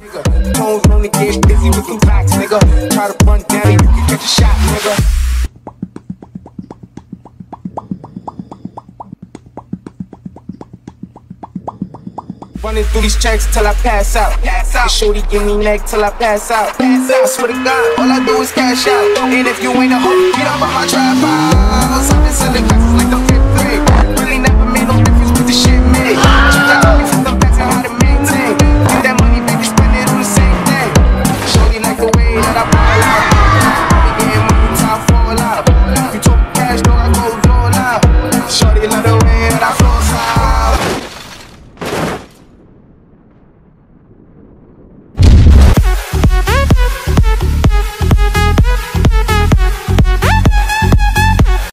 Phones only get busy with some packs, nigga. Try to run down, you can catch a shot, nigga. Running through these checks till I pass out. Shorty give me neck till I pass out. I swear to God, all I do is cash out. And if you ain't a hoe, get up on my trap house. I've been selling glasses like the